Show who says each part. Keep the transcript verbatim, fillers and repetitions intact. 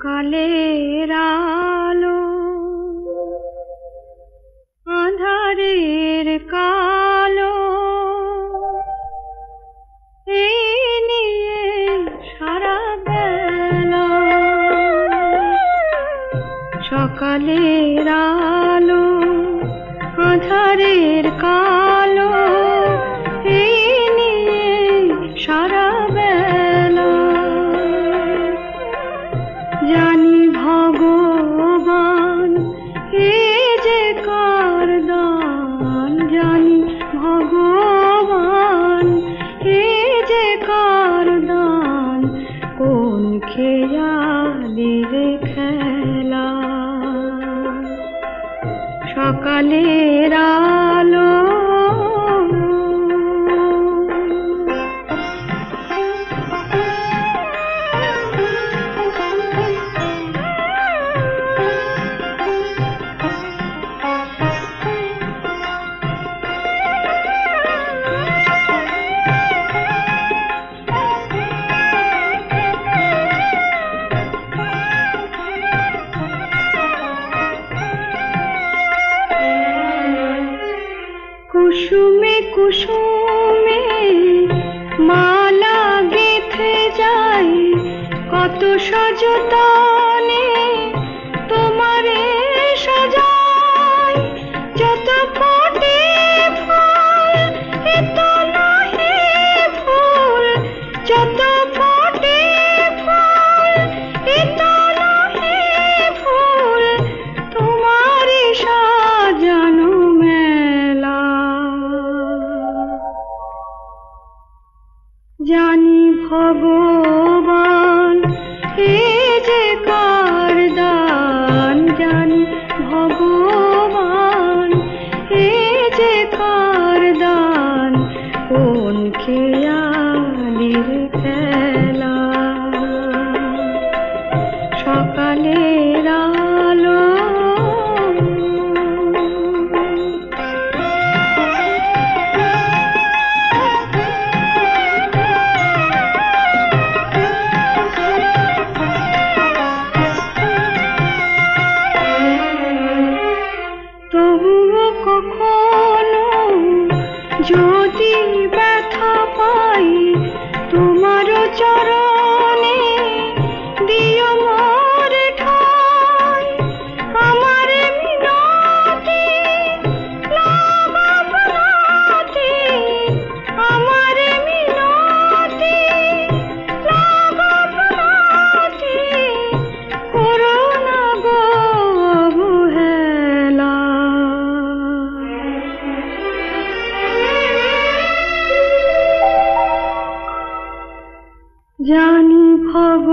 Speaker 1: সকালের আলো আঁধারের কালো এই নিয়ে সারা বেলা সকালের আলো আঁধারের কালো এই নিয়ে সারা বেলা জানি ভগবান এ যে কার দান জানি ভগবান এ যে কার দান কোন খেয়ালির খেলা সকালের আলো কুসুমে কুসুমে মালা গেঁথে যাই কত সযতনে তোমারে সাজাই যত ফোটে ফুল এত নহে ফুল যত ফোটে ফুল এত নহে ফুল তোমারে সাজানো জানি ভগবান এ যে কার দান জানি ভগবান এ যে কার দান কোন খেয়ালির খেলা সকালের আলো তবুও কখনো যদি ব্যথা পাই তোমার চরণে দিও মোর ঠাই আমার মিনতি লাগবনাতি আমার মিনতি লাগবনাতি করো না গো অবহেলা জানি ভগবান